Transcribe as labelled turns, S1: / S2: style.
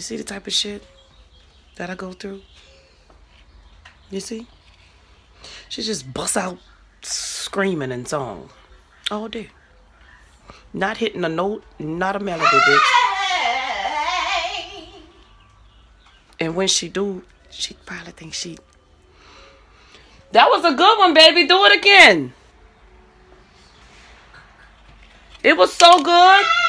S1: You see the type of shit that I go through? You see? She just busts out screaming and song all day. Not hitting a note, not a melody, bitch. And when she do, she probably thinks she... That was a good one, baby. Do it again. It was so good.